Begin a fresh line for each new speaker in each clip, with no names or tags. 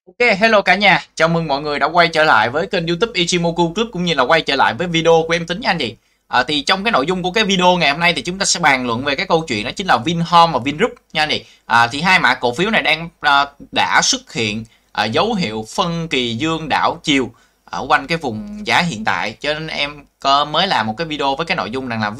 Ok, hello cả nhà. Chào mừng mọi người đã quay trở lại với kênh YouTube Ichimoku Group cũng như là quay trở lại với video của em Tính nha anh chị. Thì trong cái nội dung của cái video ngày hôm nay thì chúng ta sẽ bàn luận về cái câu chuyện đó chính là Vinhome và Vingroup nha anh chị. Thì hai mã cổ phiếu này đã xuất hiện dấu hiệu phân kỳ dương đảo chiều ở quanh cái vùng giá hiện tại, cho nên em mới làm một cái video với cái nội dung rằng là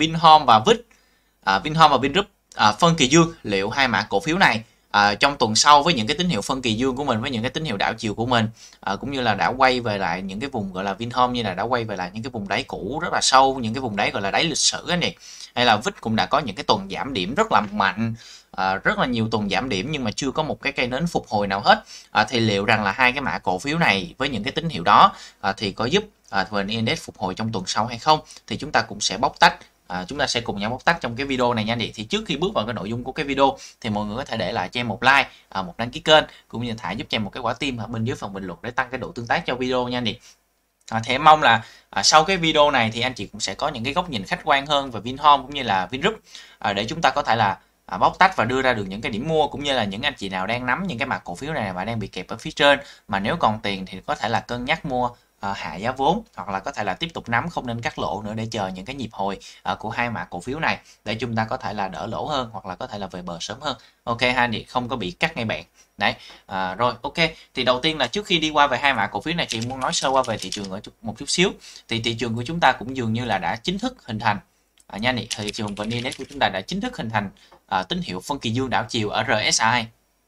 Vinhome và Vingroup phân kỳ dương, liệu hai mã cổ phiếu này trong tuần sau với những cái tín hiệu phân kỳ dương của mình, với những cái tín hiệu đảo chiều của mình, cũng như là đã quay về lại những cái vùng gọi là Vinhome như là đã quay về lại những cái vùng đáy cũ rất là sâu, những cái vùng đáy gọi là đáy lịch sử ấy này, hay là VIX cũng đã có những cái tuần giảm điểm rất là mạnh, rất là nhiều tuần giảm điểm nhưng mà chưa có một cái cây nến phục hồi nào hết. Thì liệu rằng là hai cái mã cổ phiếu này với những cái tín hiệu đó thì có giúp VN Index phục hồi trong tuần sau hay không, thì chúng ta cũng sẽ bóc tách. Chúng ta sẽ cùng nhau bóc tách trong cái video này nha anh chị. Thì trước khi bước vào cái nội dung của cái video thì mọi người có thể để lại cho em một like, một đăng ký kênh, cũng như Thả giúp cho em một cái quả tim ở bên dưới phần bình luận để tăng cái độ tương tác cho video nha anh chị. Thì em mong là sau cái video này thì anh chị cũng sẽ có những cái góc nhìn khách quan hơn về Vinhome cũng như là Vingroup, để chúng ta có thể là bóc tách và đưa ra được những cái điểm mua, cũng như là những anh chị nào đang nắm những cái mã cổ phiếu này và đang bị kẹp ở phía trên, mà nếu còn tiền thì có thể là cân nhắc mua hạ giá vốn, hoặc là có thể là tiếp tục nắm, không nên cắt lỗ nữa để chờ những cái nhịp hồi của hai mã cổ phiếu này để chúng ta có thể là đỡ lỗ hơn, hoặc là có thể là về bờ sớm hơn. Ok ha, thì không có bị cắt ngay bạn đấy. Rồi ok, thì đầu tiên là trước khi đi qua về hai mã cổ phiếu này thì muốn nói sơ qua về thị trường ở một chút xíu. Thì thị trường của chúng ta cũng dường như là đã chính thức hình thành nha, thị trường VN Index của chúng ta đã chính thức hình thành tín hiệu phân kỳ dương đảo chiều ở RSI,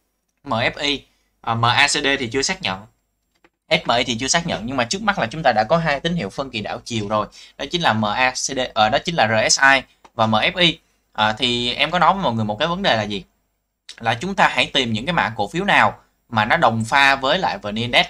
MFI, MACD thì chưa xác nhận, SMI thì chưa xác nhận, nhưng mà trước mắt là chúng ta đã có hai tín hiệu phân kỳ đảo chiều rồi, đó chính là MACD, đó chính là RSI và MFI. Thì em có nói với mọi người một cái vấn đề là gì, là chúng ta hãy tìm những cái mã cổ phiếu nào mà nó đồng pha với lại VN Index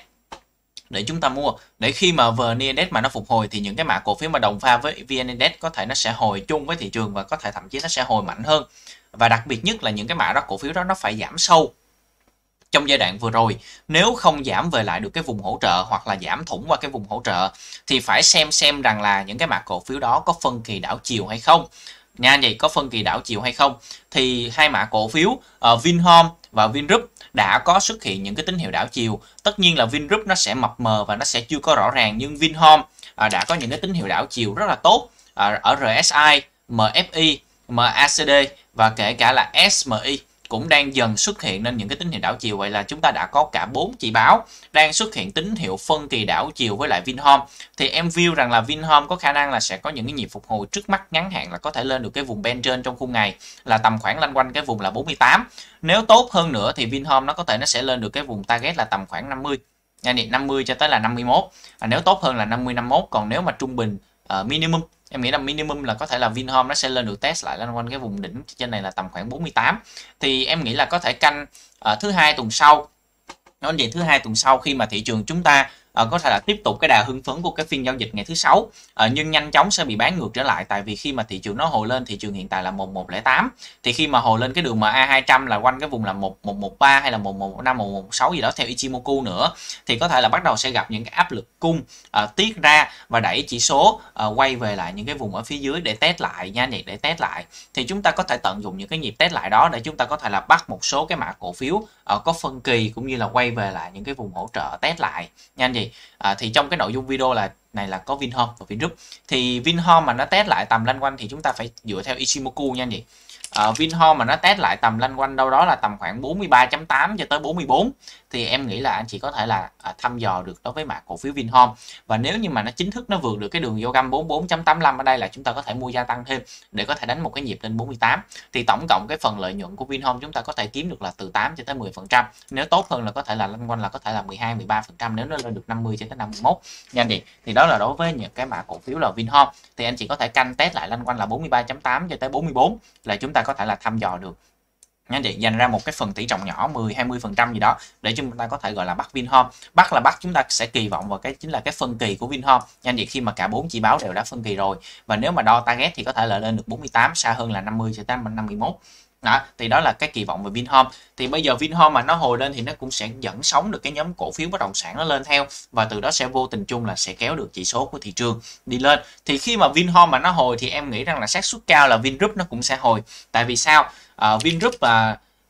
để chúng ta mua, để khi mà VN Index mà nó phục hồi thì những cái mã cổ phiếu mà đồng pha với VN Index có thể nó sẽ hồi chung với thị trường, và có thể thậm chí nó sẽ hồi mạnh hơn. Và đặc biệt nhất là những cái mã đó, cổ phiếu đó nó phải giảm sâu trong giai đoạn vừa rồi. Nếu không giảm về lại được cái vùng hỗ trợ, hoặc là giảm thủng qua cái vùng hỗ trợ, thì phải xem rằng là những cái mã cổ phiếu đó có phân kỳ đảo chiều hay không nha anh chị, có phân kỳ đảo chiều hay không. Thì hai mã cổ phiếu Vinhome và Vingroup đã có xuất hiện những cái tín hiệu đảo chiều. Tất nhiên là Vingroup nó sẽ mập mờ và nó sẽ chưa có rõ ràng, nhưng Vinhome đã có những cái tín hiệu đảo chiều rất là tốt ở RSI, MFI, MACD và kể cả là SMI cũng đang dần xuất hiện nên những cái tín hiệu đảo chiều. Vậy là chúng ta đã có cả 4 chỉ báo đang xuất hiện tín hiệu phân kỳ đảo chiều với lại Vinhome. Thì em view rằng là Vinhome có khả năng là sẽ có những cái nhịp phục hồi trước mắt ngắn hạn, là có thể lên được cái vùng bên trên trong khung ngày là tầm khoảng loanh quanh cái vùng là 48. Nếu tốt hơn nữa thì Vinhome nó sẽ lên được cái vùng target là tầm khoảng 50, yani 50 cho tới là 51. Nếu tốt hơn là 50 51. Còn nếu mà trung bình minimum, em nghĩ là minimum là có thể là Vinhome nó sẽ lên được test lại lên quanh cái vùng đỉnh trên này là tầm khoảng 48. Thì em nghĩ là có thể canh thứ hai tuần sau. Nó vậy, thứ hai tuần sau khi mà thị trường chúng ta có thể là tiếp tục cái đà hưng phấn của cái phiên giao dịch ngày thứ sáu, nhưng nhanh chóng sẽ bị bán ngược trở lại, tại vì khi mà thị trường nó hồi lên, thị trường hiện tại là 1108, thì khi mà hồi lên cái đường MA 200 là quanh cái vùng là 1113 hay là 1115, 1116 gì đó theo Ichimoku nữa, thì có thể là bắt đầu sẽ gặp những cái áp lực cung tiết ra và đẩy chỉ số quay về lại những cái vùng ở phía dưới để test lại nha, để test lại. Thì chúng ta có thể tận dụng những cái nhịp test lại đó để chúng ta có thể là bắt một số cái mã cổ phiếu có phân kỳ, cũng như là quay về lại những cái vùng hỗ trợ test lại nha anh chị. Thì trong cái nội dung video này là có Vinhome và Vingroup. Thì Vinhome mà nó test lại tầm lanh quanh thì chúng ta phải dựa theo Ichimoku nha anh chị. Vinhome mà nó test lại tầm lanh quanh đâu đó là tầm khoảng 43.8 cho tới 44, thì em nghĩ là anh chị có thể là thăm dò được đối với mã cổ phiếu Vinhome. Và nếu như mà nó chính thức nó vượt được cái đường vô găm 44.85 ở đây là chúng ta có thể mua gia tăng thêm để có thể đánh một cái nhịp lên 48. Thì tổng cộng cái phần lợi nhuận của Vinhome chúng ta có thể kiếm được là từ 8 cho tới 10%. Nếu tốt hơn là có thể là lanh quanh là có thể là 12 13% nếu nó lên được 50 cho tới 51 nha anh chị. Thì đó là đối với những cái mã cổ phiếu là Vinhome. Thì anh chị có thể canh test lại lanh quanh là 43.8 cho tới 44 là chúng ta có thể là thăm dò được nha anh chị, dành ra một cái phần tỷ trọng nhỏ 10-20% gì đó để chúng ta có thể gọi là bắt Vinhome. Bắt chúng ta sẽ kỳ vọng vào cái chính là cái phân kỳ của Vinhome nha anh chị, khi mà cả 4 chỉ báo đều đã phân kỳ rồi, và nếu mà đo target thì có thể là lên được 48, xa hơn là 50 cho tới 51 đó. Thì đó là cái kỳ vọng về Vinhome. Thì bây giờ Vinhome mà nó hồi lên thì nó cũng sẽ dẫn sóng được cái nhóm cổ phiếu bất động sản nó lên theo, và từ đó sẽ vô tình chung là sẽ kéo được chỉ số của thị trường đi lên. Thì khi mà Vinhome mà nó hồi thì em nghĩ rằng là xác suất cao là Vingroup nó cũng sẽ hồi. Tại vì sao? Vingroup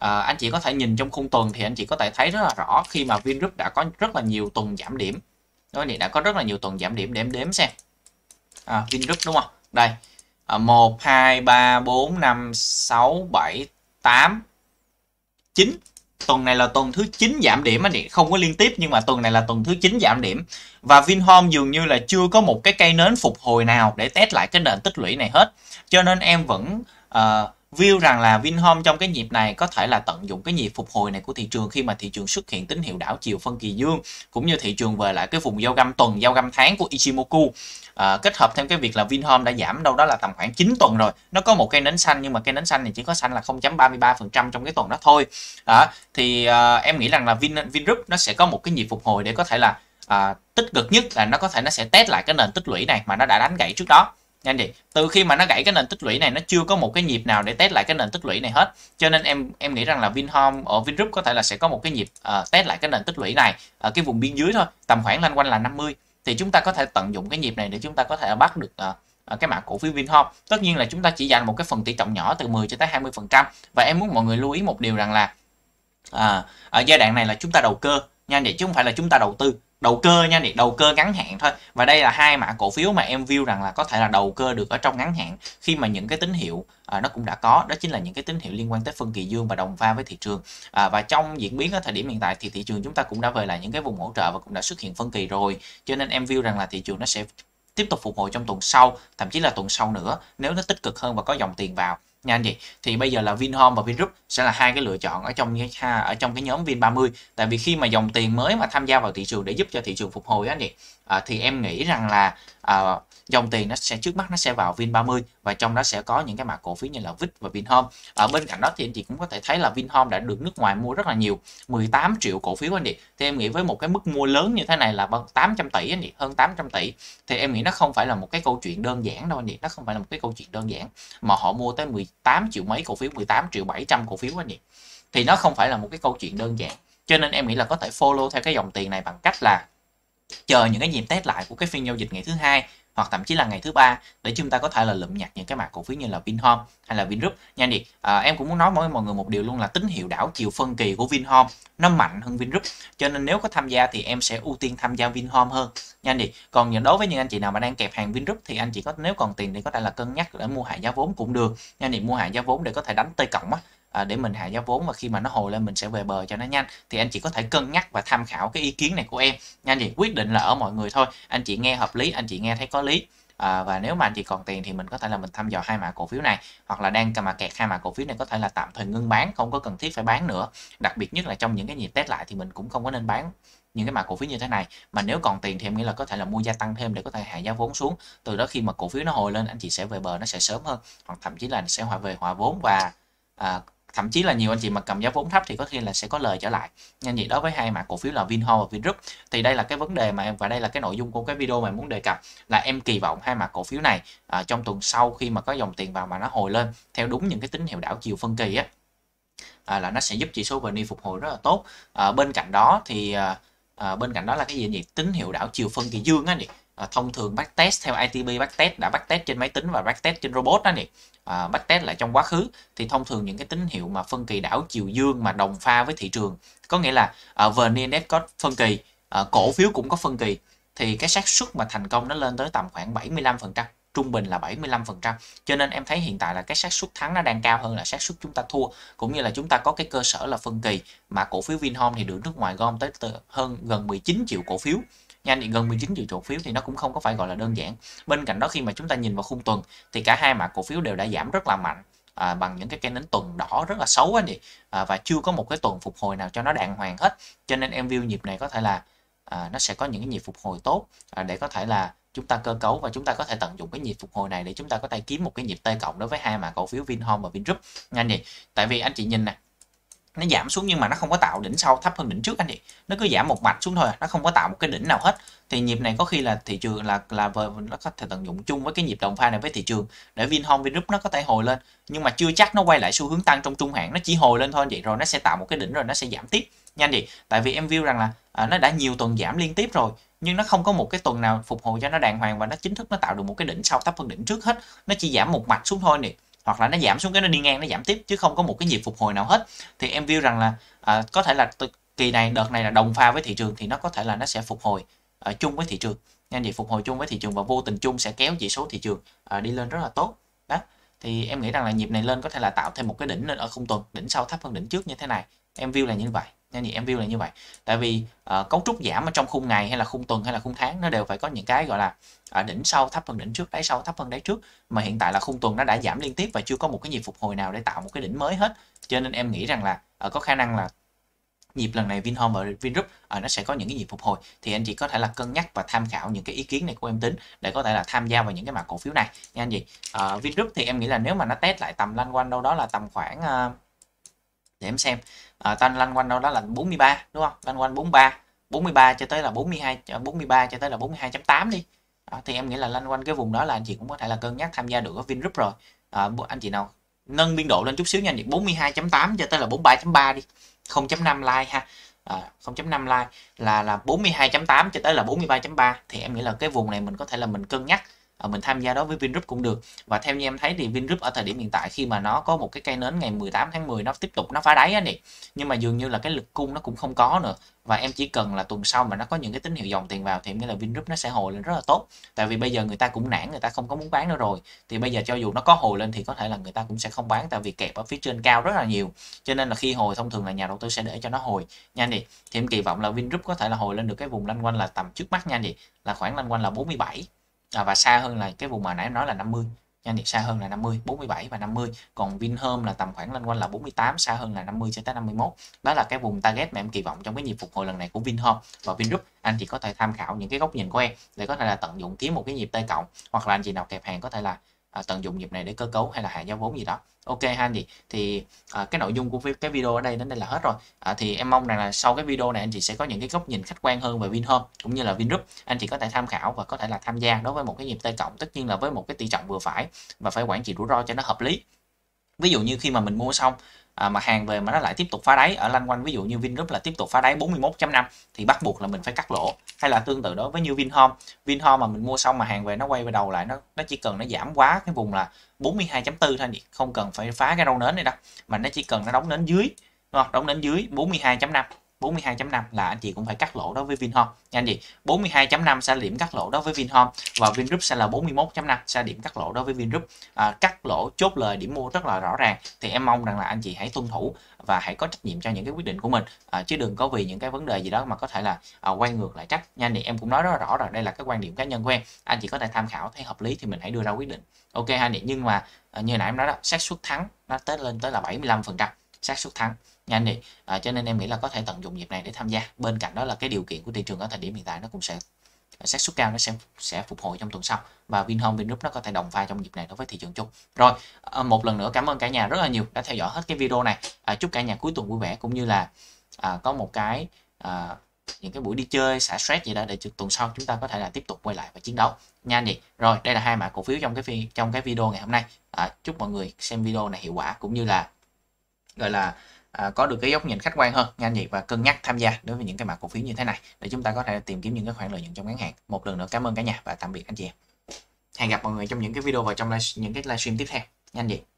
Anh chị có thể nhìn trong khung tuần thì anh chị có thể thấy rất là rõ khi mà Vingroup đã có rất là nhiều tuần giảm điểm. Đó, đã có rất là nhiều tuần giảm điểm để em đếm xem. Vingroup đúng không? Đây. 1 2 3 4 5 6 7 8 9. Tuần này là tuần thứ 9 giảm điểm anh chị, không có liên tiếp nhưng mà tuần này là tuần thứ 9 giảm điểm. Và Vinhome dường như là chưa có một cái cây nến phục hồi nào để test lại cái nền tích lũy này hết. Cho nên em vẫn view rằng là Vinhome trong cái nhịp này có thể là tận dụng cái nhịp phục hồi này của thị trường khi mà thị trường xuất hiện tín hiệu đảo chiều phân kỳ dương, cũng như thị trường về lại cái vùng giao găm tuần, giao găm tháng của Ichimoku. Kết hợp thêm cái việc là Vinhome đã giảm đâu đó là tầm khoảng 9 tuần rồi, nó có một cây nến xanh nhưng mà cây nến xanh này chỉ có xanh là 0.33% trong cái tuần đó thôi. Thì em nghĩ rằng là Vingroup nó sẽ có một cái nhịp phục hồi để có thể là tích cực nhất là nó có thể nó sẽ test lại cái nền tích lũy này mà nó đã đánh gãy trước đó. Anh chị, từ khi mà nó gãy cái nền tích lũy này, nó chưa có một cái nhịp nào để test lại cái nền tích lũy này hết. Cho nên em nghĩ rằng là Vinhome ở Vingroup có thể là sẽ có một cái nhịp test lại cái nền tích lũy này ở cái vùng biên dưới thôi, tầm khoảng loanh quanh là 50. Thì chúng ta có thể tận dụng cái nhịp này để chúng ta có thể bắt được cái mã cổ phiếu Vinhome. Tất nhiên là chúng ta chỉ dành một cái phần tỷ trọng nhỏ từ 10 cho tới 20%. Và em muốn mọi người lưu ý một điều rằng là ở giai đoạn này là chúng ta đầu cơ nha, để chứ không phải là chúng ta đầu tư. Đầu cơ nha, đầu cơ ngắn hạn thôi. Và đây là hai mã cổ phiếu mà em view rằng là có thể là đầu cơ được ở trong ngắn hạn khi mà những cái tín hiệu nó cũng đã có, đó chính là những cái tín hiệu liên quan tới phân kỳ dương và đồng pha với thị trường. Và trong diễn biến ở thời điểm hiện tại thì thị trường chúng ta cũng đã về lại những cái vùng hỗ trợ và cũng đã xuất hiện phân kỳ rồi. Cho nên em view rằng là thị trường nó sẽ tiếp tục phục hồi trong tuần sau, thậm chí là tuần sau nữa nếu nó tích cực hơn và có dòng tiền vào nha anh chị. Thì bây giờ là Vinhome và Vingroup sẽ là hai cái lựa chọn ở trong cái nhóm Vin30. Tại vì khi mà dòng tiền mới mà tham gia vào thị trường để giúp cho thị trường phục hồi anh chị, thì em nghĩ rằng là dòng tiền nó sẽ trước mắt nó sẽ vào Vin30 và trong đó sẽ có những cái mã cổ phiếu như là VIX và Vinhome. Ở bên cạnh đó thì anh chị cũng có thể thấy là Vinhome đã được nước ngoài mua rất là nhiều, 18 triệu cổ phiếu anh chị. Thì em nghĩ với một cái mức mua lớn như thế này là 800 tỷ anh chị, hơn 800 tỷ, thì em nghĩ nó không phải là một cái câu chuyện đơn giản đâu anh chị, nó không phải là một cái câu chuyện đơn giản mà họ mua tới 18 triệu mấy cổ phiếu, 18 triệu 700 cổ phiếu anh chị, thì nó không phải là một cái câu chuyện đơn giản. Cho nên em nghĩ là có thể follow theo cái dòng tiền này bằng cách là chờ những cái nhịp test lại của cái phiên giao dịch ngày thứ hai hoặc thậm chí là ngày thứ ba để chúng ta có thể là lượm nhặt những cái mã cổ phiếu như là Vinhome hay là Vingroup nha anh chị. Em cũng muốn nói với mọi người một điều luôn là tín hiệu đảo chiều phân kỳ của Vinhome nó mạnh hơn Vingroup, cho nên nếu có tham gia thì em sẽ ưu tiên tham gia Vinhome hơn nha anh chị. Còn đối với những anh chị nào mà đang kẹp hàng Vingroup thì anh chị nếu còn tiền thì có thể là cân nhắc để mua hạ giá vốn cũng được nha anh chị, mua hạ giá vốn để có thể đánh T cộng để mình hạ giá vốn và khi mà nó hồi lên mình sẽ về bờ cho nó nhanh. Thì anh chị có thể cân nhắc và tham khảo cái ý kiến này của em nha anh chị, quyết định là ở mọi người thôi. Anh chị nghe hợp lý, anh chị nghe thấy có lý, và nếu mà anh chị còn tiền thì mình có thể là mình thăm dò hai mã cổ phiếu này, hoặc là đang mà kẹt hai mã cổ phiếu này có thể là tạm thời ngưng bán, không có cần thiết phải bán nữa. Đặc biệt nhất là trong những cái nhịp test lại thì mình cũng không có nên bán những cái mã cổ phiếu như thế này. Mà nếu còn tiền thì em nghĩ là có thể là mua gia tăng thêm để có thể hạ giá vốn xuống, từ đó khi mà cổ phiếu nó hồi lên anh chị sẽ về bờ nó sẽ sớm hơn, hoặc thậm chí là sẽ về hòa vốn và thậm chí là nhiều anh chị mà cầm giá vốn thấp thì có khi là sẽ có lời trở lại nha anh chị. Đối với hai mã cổ phiếu là Vinhome và Vingroup thì đây là cái vấn đề mà em, và đây là cái nội dung của cái video mà em muốn đề cập, là em kỳ vọng hai mã cổ phiếu này trong tuần sau khi mà có dòng tiền vào mà nó hồi lên theo đúng những cái tín hiệu đảo chiều phân kỳ là nó sẽ giúp chỉ số VN phục hồi rất là tốt. Bên cạnh đó thì bên cạnh đó là cái gì tín hiệu đảo chiều phân kỳ dương á nhỉ. Thông thường backtest theo ITB backtest đã backtest trên máy tính và backtest trên robot đó nhỉ. Backtest lại trong quá khứ thì thông thường những cái tín hiệu mà phân kỳ đảo chiều dương mà đồng pha với thị trường, có nghĩa là VN Index có phân kỳ, cổ phiếu cũng có phân kỳ, thì cái xác suất mà thành công nó lên tới tầm khoảng 75%, trung bình là 75%. Cho nên em thấy hiện tại là cái xác suất thắng nó đang cao hơn là xác suất chúng ta thua, cũng như là chúng ta có cái cơ sở là phân kỳ, mà cổ phiếu Vinhome thì được nước ngoài gom tới hơn gần 19 triệu cổ phiếu nha, thì gần 19 triệu cổ phiếu thì nó cũng không có phải gọi là đơn giản. Bên cạnh đó khi mà chúng ta nhìn vào khung tuần thì cả hai mã cổ phiếu đều đã giảm rất là mạnh, bằng những cái cây nến tuần đỏ rất là xấu anh chị, và chưa có một cái tuần phục hồi nào cho nó đàng hoàng hết. Cho nên em view nhịp này có thể là nó sẽ có những cái nhịp phục hồi tốt để có thể là chúng ta cơ cấu và chúng ta có thể tận dụng cái nhịp phục hồi này để chúng ta có thể kiếm một cái nhịp T cộng đối với hai mã cổ phiếu Vinhome và Vingroup nha anh chị. Tại vì anh chị nhìn nè, nó giảm xuống nhưng mà nó không có tạo đỉnh sau thấp hơn đỉnh trước anh chị, nó cứ giảm một mạch xuống thôi, nó không có tạo một cái đỉnh nào hết. Thì nhịp này có khi là thị trường là nó có thể tận dụng chung với cái nhịp đồng pha này với thị trường để Vinhome Vingroup nó có thể hồi lên, nhưng mà chưa chắc nó quay lại xu hướng tăng trong trung hạn, nó chỉ hồi lên thôi anh chị, rồi nó sẽ tạo một cái đỉnh rồi nó sẽ giảm tiếp nha anh chị. Tại vì em view rằng là nó đã nhiều tuần giảm liên tiếp rồi nhưng nó không có một cái tuần nào phục hồi cho nó đàng hoàng và nó chính thức nó tạo được một cái đỉnh sau thấp hơn đỉnh trước hết, nó chỉ giảm một mạch xuống thôi nè. hoặc là nó giảm xuống cái nó đi ngang nó giảm tiếp, chứ không có một cái nhịp phục hồi nào hết. Thì em view rằng là có thể là kỳ này, đợt này là đồng pha với thị trường, thì nó có thể là nó sẽ phục hồi chung với thị trường nha anh chị, phục hồi chung với thị trường và vô tình chung sẽ kéo chỉ số thị trường đi lên rất là tốt đó. Thì em nghĩ rằng là nhịp này lên có thể là tạo thêm một cái đỉnh lên ở khung tuần, đỉnh sau thấp hơn đỉnh trước như thế này. Em view là như vậy nha anh chị, em view là như vậy. Tại vì cấu trúc giảm ở trong khung ngày hay là khung tuần hay là khung tháng nó đều phải có những cái gọi là đỉnh sau thấp hơn đỉnh trước, đáy sau thấp hơn đáy trước, mà hiện tại là khung tuần nó đã giảm liên tiếp và chưa có một cái nhịp phục hồi nào để tạo một cái đỉnh mới hết. Cho nên em nghĩ rằng là có khả năng là nhịp lần này Vinhome và Vingroup nó sẽ có những cái nhịp phục hồi. Thì anh chị có thể là cân nhắc và tham khảo những cái ý kiến này của em Tính để có thể là tham gia vào những cái mã cổ phiếu này nha anh chị. Vingroup thì em nghĩ là nếu mà nó test lại tầm lanh quanh đâu đó là tầm khoảng để em xem, tăng lanh quanh đâu đó là 43 đúng không, lanh quanh 43 cho tới là 43 cho tới là 42.8 đi. Thì em nghĩ là lanh quanh cái vùng đó là anh chị cũng có thể là cân nhắc tham gia được ở Vingroup rồi. Anh chị nào nâng biên độ lên chút xíu nha anh chị, 42.8 cho tới là 43.3 đi, 0.5 like ha, 0.5 like là 42.8 cho tới là 43.3. Thì em nghĩ là cái vùng này mình có thể là mình cân nhắc mình tham gia đó với Vingroup cũng được. Và theo như em thấy thì Vingroup ở thời điểm hiện tại khi mà nó có một cái cây nến ngày 18 tháng 10 nó tiếp tục nó phá đáy á nè, nhưng mà dường như là cái lực cung nó cũng không có nữa, và em chỉ cần là tuần sau mà nó có những cái tín hiệu dòng tiền vào thì em nghĩ là Vingroup nó sẽ hồi lên rất là tốt. Tại vì bây giờ người ta cũng nản, người ta không có muốn bán nữa rồi, thì bây giờ cho dù nó có hồi lên thì có thể là người ta cũng sẽ không bán, tại vì kẹp ở phía trên cao rất là nhiều, cho nên là khi hồi thông thường là nhà đầu tư sẽ để cho nó hồi nhanh đi. Thì em kỳ vọng là Vingroup có thể là hồi lên được cái vùng lanh quanh là tầm trước mắt nhanh đi, là khoảng lanh quanh là 47, và xa hơn là cái vùng mà nãy nói là 50 nha anh chị, xa hơn là 50, 47 và 50. Còn Vinhome là tầm khoảng lanh quanh là 48, xa hơn là 50 cho tới 51. Đó là cái vùng target mà em kỳ vọng trong cái nhịp phục hồi lần này của Vinhome và Vingroup. Anh chị có thể tham khảo những cái góc nhìn của em để có thể là tận dụng kiếm một cái nhịp T cộng, hoặc là anh chị nào kẹp hàng có thể là tận dụng nhịp này để cơ cấu hay là hạ giá vốn gì đó. Ok ha anh chị. Thì cái nội dung của cái video ở đây đến đây là hết rồi. Thì em mong rằng là sau cái video này anh chị sẽ có những cái góc nhìn khách quan hơn về Vinhome cũng như là Vingroup. Anh chị có thể tham khảo và có thể là tham gia đối với một cái nhịp T cộng, tất nhiên là với một cái tỷ trọng vừa phải và phải quản trị rủi ro cho nó hợp lý. Ví dụ như khi mà mình mua xong mà hàng về mà nó lại tiếp tục phá đáy ở lanh quanh, ví dụ như Vingroup là tiếp tục phá đáy 41.5 thì bắt buộc là mình phải cắt lỗ. Hay là tương tự đối với như Vinhome mà mình mua xong mà hàng về nó quay về đầu lại, nó chỉ cần nó giảm quá cái vùng là 42.4 thôi, không cần phải phá cái râu nến này đâu, mà nó chỉ cần nó đóng nến dưới, đúng không? Đóng nến dưới 42.5 là anh chị cũng phải cắt lỗ đối với Vinhome nha anh chị. 42.5 sẽ là điểm cắt lỗ đối với Vinhome, và Vingroup sẽ là 41.5 sẽ là điểm cắt lỗ đối với Vingroup. Cắt lỗ chốt lời điểm mua rất là rõ ràng, thì em mong rằng là anh chị hãy tuân thủ và hãy có trách nhiệm cho những cái quyết định của mình, chứ đừng có vì những cái vấn đề gì đó mà có thể là quay ngược lại trách nha anh chị. Em cũng nói rất là rõ rồi, đây là cái quan điểm cá nhân của em, anh chị có thể tham khảo, thấy hợp lý thì mình hãy đưa ra quyết định. Ok ha anh chị. Nhưng mà như nãy em nói đó, xác suất thắng nó lên tới là 75% xác suất thắng nha anh chị. Cho nên em nghĩ là có thể tận dụng nhịp này để tham gia. Bên cạnh đó là cái điều kiện của thị trường ở thời điểm hiện tại nó cũng sẽ xác suất cao nó sẽ phục hồi trong tuần sau, và Vinhome, Vingroup nó có thể đồng pha trong nhịp này đối với thị trường chung. Rồi, một lần nữa cảm ơn cả nhà rất là nhiều đã theo dõi hết cái video này. Chúc cả nhà cuối tuần vui vẻ, cũng như là có một cái những cái buổi đi chơi xả stress gì đó để tuần sau chúng ta có thể là tiếp tục quay lại và chiến đấu nha anh chị. Rồi, đây là hai mã cổ phiếu trong cái video ngày hôm nay. Chúc mọi người xem video này hiệu quả, cũng như là gọi là có được cái góc nhìn khách quan hơn nha anh chị, và cân nhắc tham gia đối với những cái mã cổ phiếu như thế này để chúng ta có thể tìm kiếm những cái khoản lợi nhuận trong ngắn hạn. Một lần nữa cảm ơn cả nhà và tạm biệt anh chị. Hẹn gặp mọi người trong những cái video và trong những cái livestream tiếp theo nha anh chị.